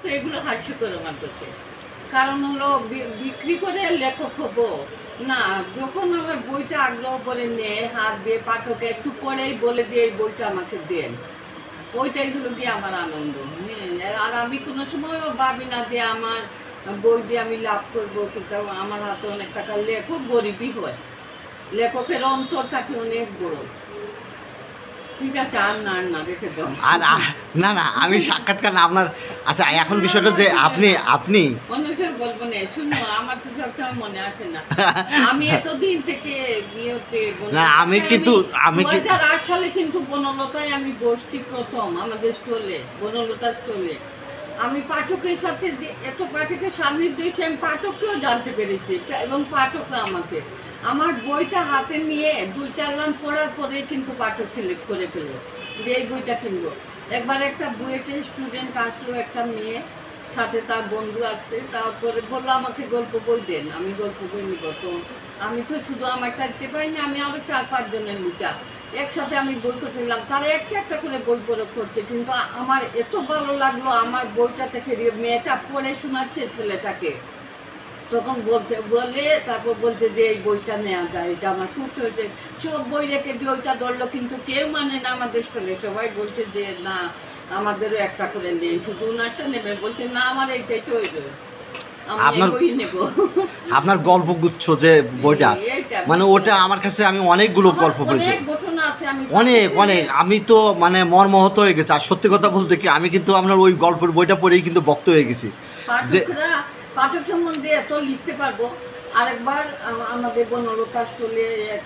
এগুলো হাস্যকর আমার কাছে। কারণ হলো বিক্রি করে লেখক হবো না, যখন আমার বইটা আগ্রহ করে নেয় হাত দিয়ে পাঠকে একটু পরেই বলে দিয়ে এই বইটা আমাকে দেন, ওইটাই হলো গিয়ে আমার আনন্দ। আর আমি কোনো সময়ও ভাবি না যে আমার বই দিয়ে আমি লাভ করবো, কিন্তু আমার হাতে অনেক টাকা, লেখক গরিবই হয়, লেখকের অন্তর থাকে অনেক বড়। ঠিক আছে, আর না না রেখে দাও। আর না না, আমি সাক্ষাৎকার না আপনার। আচ্ছা, এখন বিষয়টা যে আপনি আপনি মানুষের বলবো না, শুনো আমার তো সবসময় মনে আসে না। আমি এতদিন থেকে বিয়েতে না, আমি কিন্তু 2008 সালে কিন্তু বনলতায় আমি বসছি প্রথম আমাদের স্টলে, বনলতা স্টলে। আমি পাঠকের সাথে যে এত পাঠকের সান্নিধ্য হয়েছে, আমি পাঠককেও জানতে পেরেছি এবং পাঠকরা আমাকে আমার বইটা হাতে নিয়ে 2-4 লাইন পড়ার পরে কিন্তু পাঠক সিলেক্ট করে ফেলে যে এই বইটা কিনবো। একবার একটা বুয়েটে স্টুডেন্ট আসলো, একটা মেয়ে, সাথে তার বন্ধু আসছে, তারপরে বললো আমাকে গল্প বই দেন, আমি গল্প বই নিব। তো আমি তো শুধু আমার কাটতে পারিনি, আমি আরও 4-5 জনের নিটা একসাথে আমি বই করতে নিলাম, তারা একটা একটা করে বই প্রয়োগ করছে। কিন্তু আমার এত ভালো লাগলো, আমার বইটা থেকে মেয়েটা পড়ে শোনাচ্ছে ছেলেটাকে, তখন বলে তারপর বলছে যে এই বইটা নেওয়া যায়, এটা আমার খুব হয়েছে। সব বই রেখে দিয়ে ওইটা ধরলো, কিন্তু কেউ মানে না আমাদের স্টলে, সবাই বলছে যে না আমাদেরও একটা করে নেই, শুধু ওনারটা নেবে, বলছে না আমার এইটাই চলবে, আপনার আপনার গল্পগুচ্ছ যে বইটা, মানে ওটা আমার কাছে, আমি অনেকগুলো গল্প পড়েছি, অনেক অনেক। আমি তো মানে মর্মাহত হয়ে গেছি। আর সত্যি কথা বলতে কি, আমি কিন্তু আপনার ওই গল্পের বইটা পড়েই কিন্তু বক্ত হয়ে গেছি যে পাঠক সম্বন্ধে এত লিখতে পারবো। আরেকবার আমাদের বনলতা স্টলে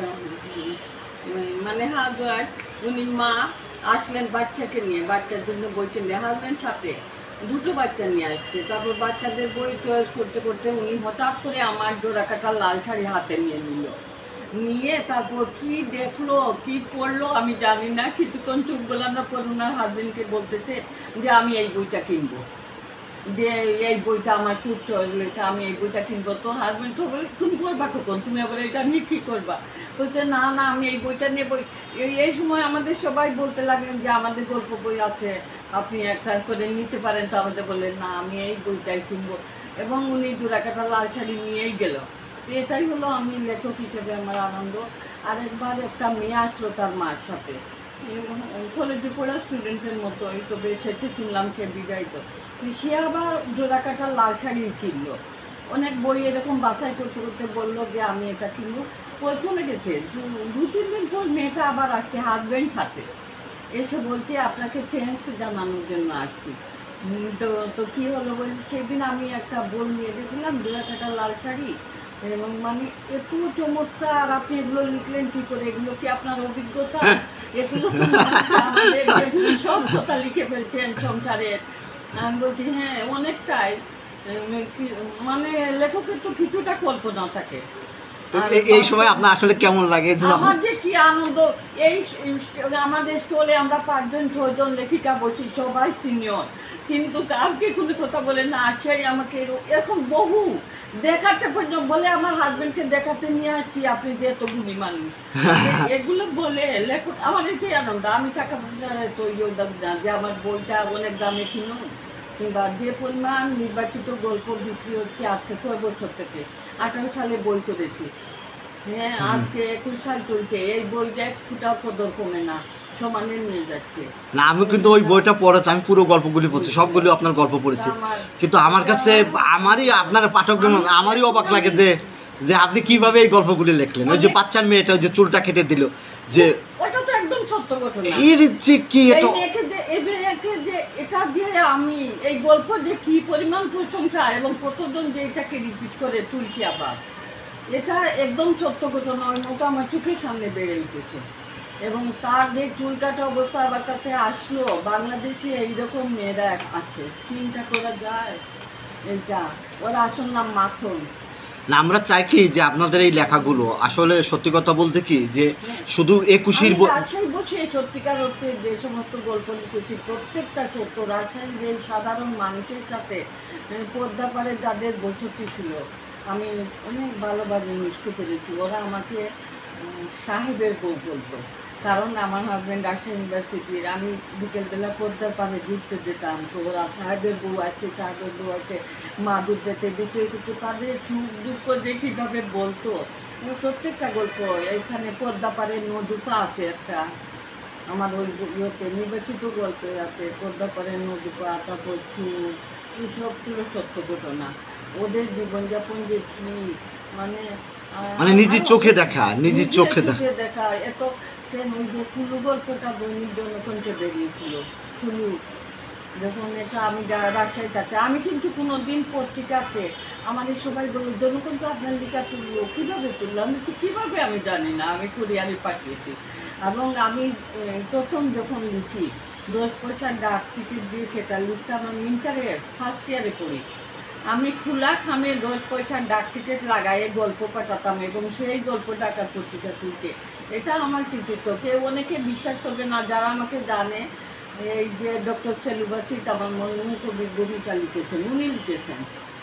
মানে উনি মা আসলেন বাচ্চাকে নিয়ে, বাচ্চার জন্য বই কিনলে, হাজবেন্ড সাথে 2টো বাচ্চা নিয়ে আসছে। তারপর বাচ্চাদের বই চয়েস করতে করতে উনি হঠাৎ করে আমার ডোরাকাটা লাল শাড়ি হাতে নিয়ে নিল, নিয়ে তারপর কি দেখলো কি পড়লো আমি জানি না, কিছুক্ষণ চুপ বললাম না, পর ওনার হাজবেন্ডকে বলতেছে যে আমি এই বইটা কিনবো, যে এই বইটা আমার খুব চলেছে, আমি এই বইটা কিনবো। তো হাজবেন্ড তো বলে তুমি পড়বা কখন, তুমি আবার এটা নিয়ে কী করবা? বলছে না না আমি এই বইটা নিয়ে বই। এই সময় আমাদের সবাই বলতে লাগলেন যে আমাদের গল্প বই আছে, আপনি একটা করে নিতে পারেন। তো আমাদের বললেন না আমি এই বইটাই কিনবো, এবং উনি ডোরাকাটা লাল শাড়ি নিয়েই গেল। তো এটাই হলো আমি লেখক হিসেবে আমার আনন্দ। আরেকবার একটা মেয়ে আসলো তার মার সাথে, কলেজে পড়া স্টুডেন্টের মতো, এই তো বেঁচেছে শুনলাম সে বিবাহিত, সে আবার ডোরাকাটা লাল শাড়ি কিনলো। অনেক বই এরকম বাছাই করতে করতে বললো যে আমি এটা কিনবো, চলে গেছে। 2-3 দিন পর মেয়েটা আবার আসছে হাজব্যান্ড সাথে, এসে বলছে আপনাকে থ্যাঙ্কস জানানোর জন্য আসছি। তো তো কী হলো বলছে, সেদিন আমি একটা বই নিয়ে গেছিলাম ডোরাকাটা লাল শাড়ি, এবং মানে এত চমৎকার, আপনি এগুলো লিখলেন কী করে, এগুলো কি আপনার অভিজ্ঞতা? এগুলো সব কথা লিখে ফেলছেন সংসারের। আমি বলছি হ্যাঁ অনেকটাই, মানে লেখকের তো কিছুটা কল্পনা থাকে। এই সময় আপনার আসলে কেমন লাগে? আমার যে কি আনন্দ, এই আমাদের স্টলে আমরা 5-6 জন লেখিকা বসি, সবাই সিনিয়র, কিন্তু কাউকে কোনো কথা বলে না, আছেই আমাকে এরকম বহু দেখাতে পর্যন্ত বলে, আমার হাজবেন্ডকে দেখাতে নিয়ে আসছি আপনি যে এত গুণী মানুষ, এগুলো বলে লেখক। আমার এটাই আনন্দ, আমি টাকা পয়সা তো না যে আমার বইটা অনেক দামে কিনুন, কিংবা যে পরিমাণ নির্বাচিত গল্প বিক্রি হচ্ছে আজকে 6 বছর থেকে, 18 সালে বই করেছি, হ্যাঁ আজকে 21 সাল চলছে, এই বইটা এক ফুটাও কদর কমে না, সমানে নিয়ে যাচ্ছে। না, আমি কিন্তু ওই বইটা পড়েছি, আমি পুরো গল্পগুলি পড়ছি, সবগুলি আপনার গল্প পড়েছি, কিন্তু আমার কাছে আপনার পাঠকজন আমারই অবাক লাগে যে যে আপনি কিভাবে এই গল্পগুলি লিখলেন। ওই যে বাচ্চার মেয়েটা ওই যে চুলটা কেটে দিল, যে ওটা তো একদম সত্য ঘটনা। এর যে কি এটা এটা দিয়ে আমি এই গল্প যে কি পরিমাণ প্রশংসা, এবং কতজন যে এটাকে রিপিট করে তুলছি আবার, এটা একদম সত্য ঘটনা। ওই মতো আমার চোখের সামনে বেড়ে উঠেছে, এবং তার যে চুল কাটা অবস্থা আমার কাছে আসলো, বাংলাদেশে এইরকম মেয়েরা আছে, চিন্তা করা যায়। এইটা ওর আসল নাম মাখন। না, আমরা চাই কি যে আপনাদের এই লেখাগুলো আসলে সত্যি কথা বলতে কি, যে শুধু 21-এর রাজশাহী বসে সত্যিকার অর্থে যে সমস্ত গল্প লিখেছি প্রত্যেকটা সত্য। রাজশাহী যে সাধারণ মানুষের সাথে পদ্মাপাড়ে যাদের বসতি ছিল, আমি অনেক ভালোভাবে মিশতে পেরেছি। ওরা আমাকে সাহেবের বউ বলতো, কারণ আমার হাজব্যান্ড রাজশাহী ইউনিভার্সিটির, আমি বিকেলবেলা পর্দার পাশে ঘুরতে যেতাম, তো ওরা সাহেবের বউ আছে, সাহেবের বউ আছে, মা দুধ পেতে দিতে, কিন্তু তাদের সুখ দুঃখ যে কীভাবে বলতো, প্রত্যেকটা গল্প। এখানে পর্দা পাড়ে নদুপা আছে একটা, আমার ওই ইয়েতে নির্বাচিত গল্প আছে, পর্দা পাড়ে নদুপা, তারপর সুখ, এইসবগুলো সত্য ঘটনা। ওদের জীবনযাপন যে কি মানে মানে নিজের চোখে দেখা, নিজের চোখে দেখা এত কেন। ওই যে ফুলু গল্পটা দৈনিক জনকণ্ঠে বেরিয়েছিল, ফুলু যখন, এটা আমি যারা রাজশাহী থাকে, আমি কিন্তু কোনো দিন পত্রিকাতে আমাদের সবাই বলল জনকণ্ঠ আপনার লেখা তুললো, কীভাবে তুললো, আমি তো কীভাবে আমি জানি না, আমি কুরিয়ারে পাঠিয়েছি। এবং আমি প্রথম যখন লিখি 10 পয়সার ডাক টিকিট দিয়ে সেটা লিখতাম, আমি ইন্টারে ফার্স্ট ইয়ারে পড়ি। আমি খোলা খামে 10 পয়সার ডাক টিকিট লাগাইয়ে গল্প পাঠাতাম এবং সেই গল্প ঢাকার পত্রিকা তুলছে। এটা আমার কৃতিত্ব। কেউ অনেকে বিশ্বাস করবে না, যারা আমাকে জানে, এই যে ডক্টর সেলুবাসিত আমার মনে কবির ভূমিকা লিখেছেন, উনি লিখেছেন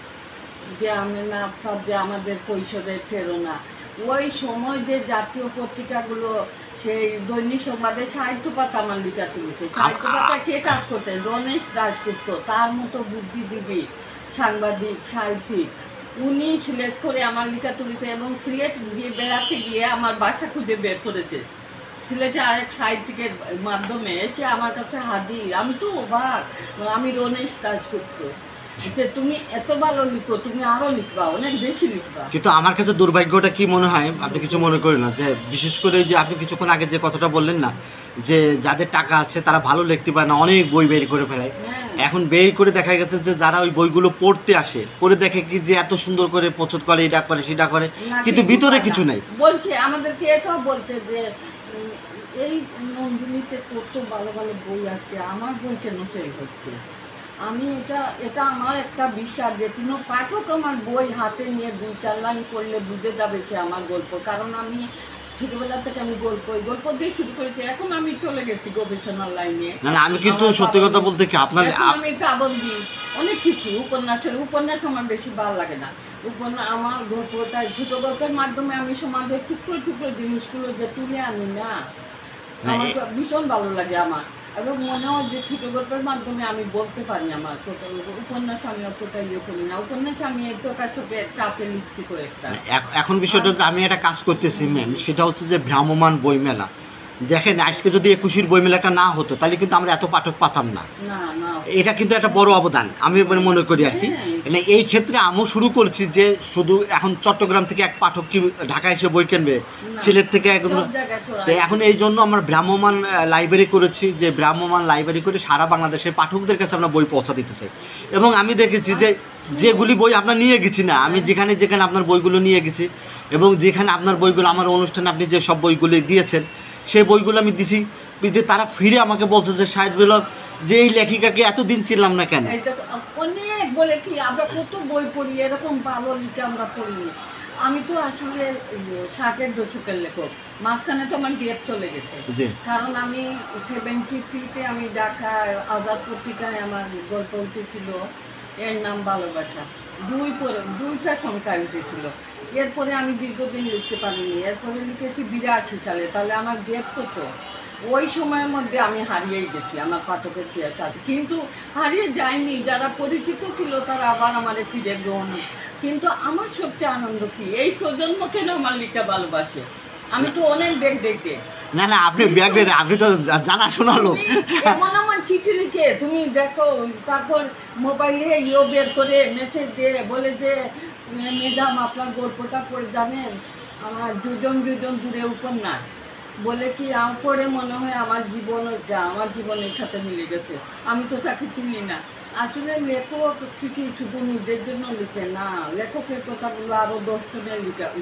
যে আমি না সব যে আমাদের কৈশোরের প্রেরণা। ওই সময় যে জাতীয় পত্রিকাগুলো, সেই দৈনিক সংবাদে সাহিত্য পাতা আমার লিখা তুলেছে। সাহিত্য পাতা কে কাজ করতেন? রমেশ দাশগুপ্ত, তার মতো বুদ্ধিজীবী সাংবাদিক সাহিত্যিক, উনি সিলেক্ট করে আমার লেখা তুলেছে এবং সিলেট গিয়ে বেড়াতে গিয়ে আমার বাসা খুঁজে বের করেছে। সিলেটে আরেক সাহিত্যিকের মাধ্যমে এসে আমার কাছে হাজির। আমি তো অবাক, আমি রমেশ দাশগুপ্ত, যে তুমি এত ভালো লিখো, তুমি আরো লিখবা, অনেক বেশি লিখবা। কিন্তু আমার কাছে দুর্ভাগ্যটা কি মনে হয়, আপনি কিছু মনে করেন না, যে বিশেষ করে যে আপনি কিছুক্ষণ আগে যে কথাটা বললেন না, যে যাদের টাকা আছে তারা ভালো লিখতে পারে না, অনেক বই বের করে ফেলায়। এখন বের করে দেখা গেছে যে যারা ওই বইগুলো পড়তে আসে, পড়ে দেখে কি যে এত সুন্দর করে প্রচুর করে, এটা করে সেটা করে, কিন্তু ভিতরে কিছু নাই। বলছে আমাদেরকে এটাও বলছে যে এই নন্দিনীতে কত ভালো ভালো বই আসছে, আমার বই কেন সেল হচ্ছে। আমি এটা আমার একটা বিশ্বাস যে কোনো পাঠক আমার বই হাতে নিয়ে 2-4 লাইন করলে বুঝে যাবে সে আমার গল্প। কারণ আমি ছোটবেলা থেকে আমি গল্প দিয়ে শুরু করেছি, এখন আমি চলে গেছি গবেষণার লাইনে। না আমি কিন্তু সত্যি কথা বলতে কি আপনার আমি কাবন্দি অনেক কিছু, উপন্যাস আমার বেশি ভালো লাগে না। উপন্যাস আমার গল্পটা ছোট গল্পের মাধ্যমে আমি সমাজের টুকরো টুকরো জিনিসগুলো যে তুলে আনি না, আমার ভীষণ ভালো লাগে আমার। এবং মনে হয় যে ছোট গল্পের মাধ্যমে আমি বলতে পারি আমার উপন্যাস আমি অতটাই ইয়ে করি না। উপন্যাস আমি প্রকাশকের চাপে লিখছি কয়েকটা। এখন বিষয়টা হচ্ছে আমি একটা কাজ করতেছি ম্যাম, সেটা হচ্ছে যে ভ্রাম্যমাণ বইমেলা। দেখেন আজকে যদি 21 বইমেলাটা না হতো তাহলে কিন্তু আমরা এত পাঠক পাতাম না। এটা কিন্তু একটা বড় অবদান আমি মনে করি আর কি। মানে এই ক্ষেত্রে আমিও শুরু করছি যে শুধু এখন চট্টগ্রাম থেকে এক পাঠক কি ঢাকায় এসে বই কিনবে, সিলেট থেকে একদম। তো এখন এই জন্য আমরা ভ্রাম্যমাণ লাইব্রেরি করেছি, যে ভ্রাম্যমাণ লাইব্রেরি করে সারা বাংলাদেশের পাঠকদের কাছে আমরা বই পৌঁছা দিতে চাই। এবং আমি দেখেছি যে যেগুলি বই আপনার নিয়ে গেছি না, আমি যেখানে যেখানে আপনার বইগুলো নিয়ে গেছি এবং যেখানে আপনার বইগুলো আমার অনুষ্ঠানে আপনি যে সব বইগুলি দিয়েছেন সেই বইগুলো আমি দিছি, তারা ফিরে আমাকে বলছে যে সাহেব বলল যে এই লেখিকাকে এতদিন চিনলাম না কেন। অনেক বলে কি আমরা কত বই পড়ি, এরকম ভালো লিখে আমরা পড়িনি। আমি তো আসলে 60-এর দশকের লেখক, মাঝখানে তো আমার গ্যাপ চলে গেছে। কারণ আমি 73-তে আমি ঢাকা আজাদ পত্রিকায় আমার গল্প উঠেছিল, এর নাম ভালোবাসা, 2টা সংখ্যা উঠেছিল। এরপরে আমি দীর্ঘদিন লিখতে পারিনি, এরপরে লিখেছি 82 সালে। তাহলে আমার গ্যাপ কত? ওই সময়ের মধ্যে আমি হারিয়েই গেছি আমার পাঠকের কাছে। কিন্তু হারিয়ে যায়নি, যারা পরিচিত ছিল তারা আবার আমাদের ফিরে গ্রহণ। কিন্তু আমার সবচেয়ে আনন্দ কি, এই প্রজন্ম কেন আমার লিখা ভালোবাসে। আমি তো অনেক ব্যাগ দেখতে না আপনি ব্যাগ দেন, আপনি তো জানাশোনা লোক। এমন আমার চিঠি লিখে তুমি দেখো, তারপর মোবাইলে বের করে মেসেজ দিয়ে বলে যে ম্যাডাম আপনার গল্পটা পড়ে জানেন, আমার দুজন দূরে উপন্যাস বলে কি পড়ে মনে হয় আমার জীবনের সাথে মিলে গেছে। আমি তো তাকে চিনি না। আসলে লেখক ঠিকই শুধু নিজের জন্য লিখে না, লেখকের কথাগুলো আরও 10 জনের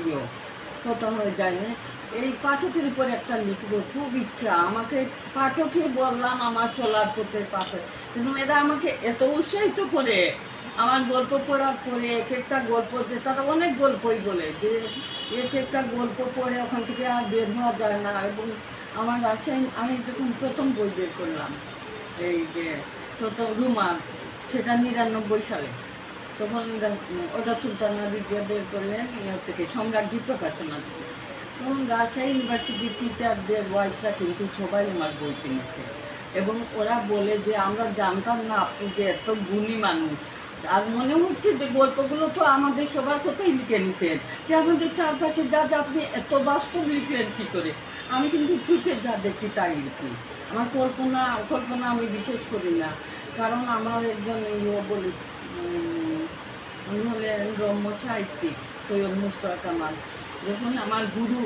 কথা হয়ে যায়। হ্যাঁ, এই পাঠকের উপর একটা লিখবো খুব ইচ্ছা। আমাকে পাঠকই বললাম আমার চলার পথে পাঠক, কিন্তু এরা আমাকে এত উৎসাহিত করে আমার গল্প পড়ার পরে এক একটা গল্প, যে তারা অনেক গল্পই বলে যে এক একটা গল্প পড়ে ওখান থেকে আর বের হওয়া যায় না। এবং আমার আছে, আমি যখন প্রথম বই বের করলাম, এই যে প্রথম রুমাল, সেটা 99 সালে, তখন ওটা সুলতানা বিদ্যা বের করলেন থেকে সম্রাজ্ঞী প্রকাশনা থেকে। এবং রাজশাহী ইউনিভার্সিটির টিচারদের ওয়াইফরা কিন্তু সবাই আমার বই কিনেছে, এবং ওরা বলে যে আমরা জানতাম না আপনি যে এত গুণী মানুষ। আর মনে হচ্ছে যে গল্পগুলো তো আমাদের সবার কথাই লিখে নিচ্ছেন, যে আমাদের চারপাশে যা যা আপনি এত বাস্তব লিখলেন কী করে। আমি কিন্তু চুপে যা দেখি তাই লিখি। আমার কল্পনা আমি বিশেষ করি না, কারণ আমার একজন ইয়ে বলেছে, উনি হলেন রম্য সাহিত্যিক সৈয়দ মুস্তফা কামাল। যখন আমার গুরু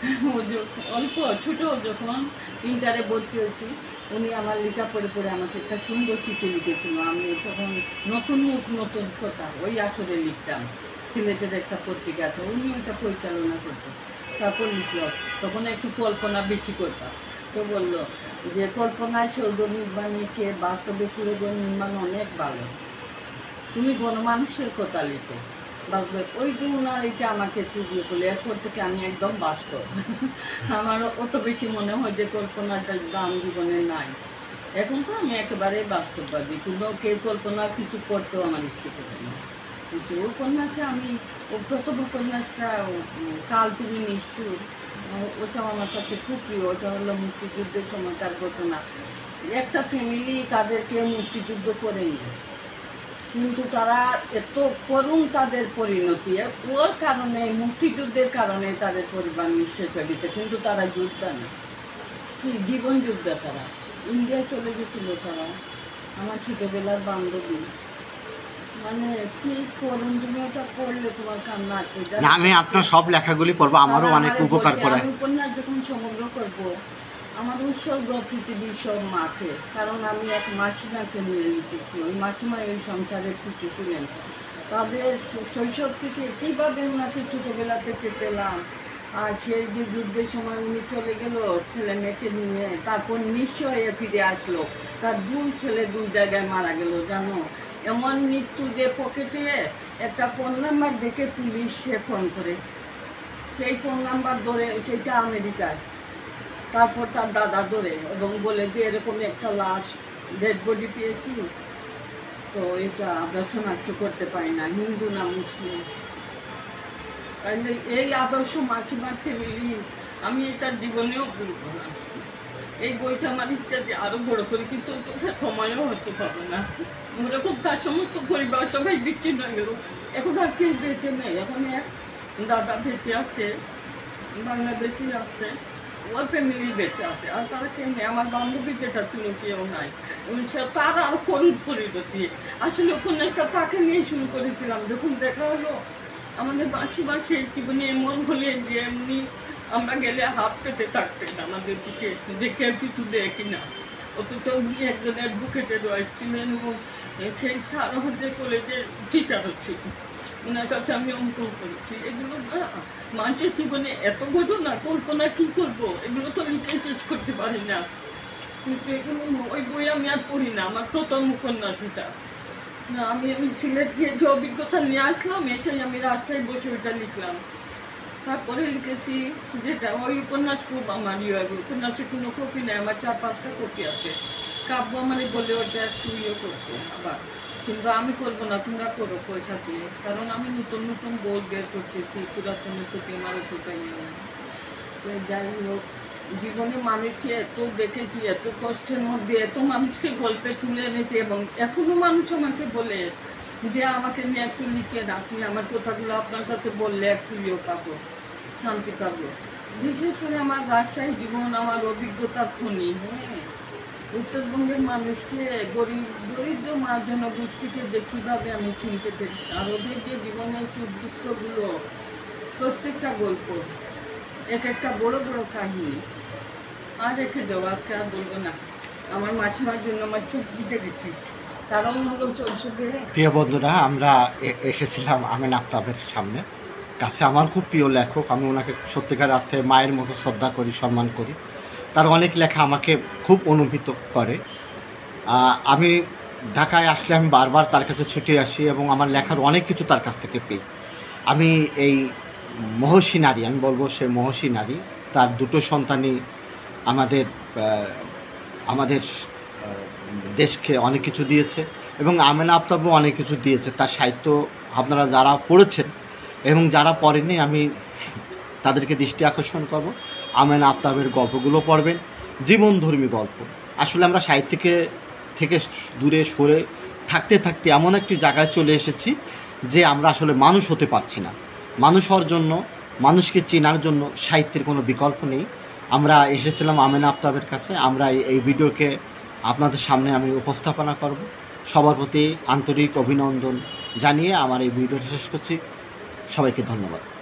অল্প ছোটো যখন ইন্টারে ভর্তি হয়েছি, উনি আমার লেখা পড়ে পড়ে আমাকে একটা সুন্দর চিঠি লিখেছিল। আমি তখন নতুন মুখ নতুন কথা ওই আসরে লিখতাম সিলেটের একটা পত্রিকাতে, উনি ওইটা পরিচালনা করতেন। তারপর লিখল, তখন একটু কল্পনা বেশি করতাম। তো বললো যে কল্পনায় সৌধ নির্মাণের চেয়ে বাস্তবে পুরো নির্মাণ অনেক ভালো, তুমি গণমানুষের কথা লিখো। বাস্তবে ওই যে ওনার এটা আমাকে চুবিয়ে বলে, এরপর থেকে আমি একদম বাস্তব। আমার অত বেশি মনে হয় যে কল্পনাটার দাম জীবনে নাই। এখন তো আমি একেবারে বাস্তববাদী, কিন্তু কেউ কল্পনার কিছু করতেও আমার ইচ্ছে করে না। কিন্তু উপন্যাসে আমি প্রথম উপন্যাসটা কাল তুমি নিষ্ঠুর, ওটাও আমার কাছে খুব প্রিয়। ওটা হলো মুক্তিযুদ্ধের সময়কার ঘটনা। একটা ফ্যামিলি তাদেরকে মুক্তিযুদ্ধ করেনি, কিন্তু তারা এত করুণ তাদের পরিণতি, ওর কারণে মুক্তিযুদ্ধের কারণে তাদের পরিবার নিঃশেষ হয়ে গেছে, কিন্তু তারা যোদ্ধা না, কি জীবন যোদ্ধা। তারা ইন্ডিয়া চলে গেছিল, তারা আমার ছোটোবেলার বান্ধবী। মানে কি করুন, তুমি ওটা পড়লে তোমার কান্না আসবে। না, আমি আপনার সব লেখাগুলি পড়বো, আমারও অনেক উপকার করে। আমি উপন্যাস যখন সমগ্র করবো, আমার উৎসর্গ পৃথিবীর সব মাকে, কারণ আমি এক মাসিমাকে নিয়ে লিখেছি। ওই মাসিমা এই সংসারে পিছু ছিলেন, তাদের শৈশব থেকে কীভাবে ওনাকে ছোটোবেলা থেকে পেলাম। আর সেই যে যুদ্ধের সময় উনি চলে গেল ছেলে মেয়েকে নিয়ে, তারপর নিঃস্ব হয়ে ফিরে আসলো, তার দুই ছেলে দুই জায়গায় মারা গেল জানো। এমন মৃত্যু যে পকেটে একটা ফোন নাম্বার দেখে পুলিশে ফোন করে, সেই ফোন নাম্বার ধরে, সেইটা আমেরিকায়। তারপর তার দাদা ধরে এবং বলে যে এরকম একটা লাশ ডেড বডি পেয়েছি, তো এটা আমরা শনাক্ত করতে পারি না হিন্দু না মুসলিম। তাহলে এই আদর্শ মাসিমার ফ্যামিলি আমি এটার জীবনেও ভুলব না। এই বইটা আমার ইচ্ছা যে আরও বড় করি, কিন্তু ওটা সময়ও হতে পারবে না। ওরকম তার সমস্ত পরিবার সবাই বিচ্ছিন্ন হয়ে গেল, এখন আর কেউ বেঁচে নেই। এখন এক দাদা বেঁচে আছে, বাংলাদেশি আছে, ওর ফ্যামিলি বেঁচে আছে, আর তারা কেউ নেই। আমার বান্ধবী যেটা ছিল কেউ নাই, তার আরও করুণ পরিণতি। আসলে উপন্যাসটা তাকে নিয়ে শুরু করেছিলাম, যখন দেখা হলো আমাদের মাসিমা শেষ জীবনে এমন হলে যে এমনি আমরা গেলে হাত পেতে থাকতেন আমাদের দিকে, দেখে কিছু দেখি না। অথচ উনি একজন অ্যাডভোকেটের ওয়াইফ ছিলেন এবং সেই সারহদের কলেজের টিচারও ছিলেন। ওনার কাছে আমি অঙ্কন করেছি। এগুলো না মানুষের জীবনে এত ঘটনা, কল্পনা কী করবো, এগুলো তো লিখে শেষ করতে পারি না। কিন্তু এগুলো ওই বই আমি আর পড়ি না, আমার প্রথম উপন্যাস এটা না। আমি সিলেট গিয়ে যে অভিজ্ঞতা নিয়ে আসলাম, এসেই আমি রাজশাহী বসে ওইটা লিখলাম। তারপরে লিখেছি যেটা ওই উপন্যাস খুব আমার উপন্যাসে কোনো কপি নেই, আমার 4-5টা কপি আছে। কাব্য মানে বলে ওটা একটু করতে আবার, কিন্তু আমি করবো না, তোমরা করো পয়সা দিয়ে, কারণ আমি নতুন নতুন বই বের করতেছি, পুরাতনের কপি আমার কোথায় নেই। তো যাই হোক, জীবনে মানুষকে এত দেখেছি, এত কষ্টের মধ্যে এত মানুষকে গল্পে তুলে এনেছি, এবং এখনও মানুষ আমাকে বলে যে আমাকে নিয়ে একটু লিখে আপনি আমার কথাগুলো আপনার কাছে বললে একটু পাবো, শান্তি পাবো। বিশেষ করে আমার রাজশাহী জীবন আমার অভিজ্ঞতার খনি। হ্যাঁ, উত্তরবঙ্গের মানুষকে দরিদ্র জনগোষ্ঠীকে যে কীভাবে আমি চিনতে পেরেছি, আর ওদের যে জীবনের সুখ দুঃখগুলো, প্রত্যেকটা গল্প এক একটা বড় বড় কাহিনী। আর রেখে দেবো, আজকে আর বলবো না। আমার মাসিমার জন্য আমার চোখ দিতে গেছি, কারণ হলো শৈশবে। প্রিয় বন্ধুরা, আমরা এসেছিলাম আমেন আফতাবের সামনে কাছে। আমার খুব প্রিয় লেখক, আমি ওনাকে সত্যিকার অর্থে মায়ের মতো শ্রদ্ধা করি, সম্মান করি। তার অনেক লেখা আমাকে খুব অনুভূত করে। আমি ঢাকায় আসলে আমি বারবার তার কাছে ছুটে আসি এবং আমার লেখার অনেক কিছু তার কাছ থেকে পেই। আমি এই মহর্ষি নারী, আমি বলবো সে মহর্ষি নারী, তার দুটো সন্তানই আমাদের দেশকে অনেক কিছু দিয়েছে এবং আমেনা আফতাবও অনেক কিছু দিয়েছে। তার সাহিত্য আপনারা যারা পড়েছেন এবং যারা পড়েননি, আমি তাদেরকে দৃষ্টি আকর্ষণ করব। আমেনা আফতাবের গল্পগুলো পড়বেন, জীবনধর্মী গল্প। আসলে আমরা সাহিত্য থেকে দূরে সরে থাকতে থাকতে এমন একটি জায়গায় চলে এসেছি যে আমরা আসলে মানুষ হতে পারছি না। মানুষ হওয়ার জন্য, মানুষকে চেনার জন্য সাহিত্যের কোনো বিকল্প নেই। আমরা এসেছিলাম আমেনা আফতাবের কাছে। আমরা এই ভিডিওকে আপনাদের সামনে আমি উপস্থাপনা করব। সবার প্রতি আন্তরিক অভিনন্দন জানিয়ে আমার এই ভিডিওটি শেষ করছি। সবাইকে ধন্যবাদ।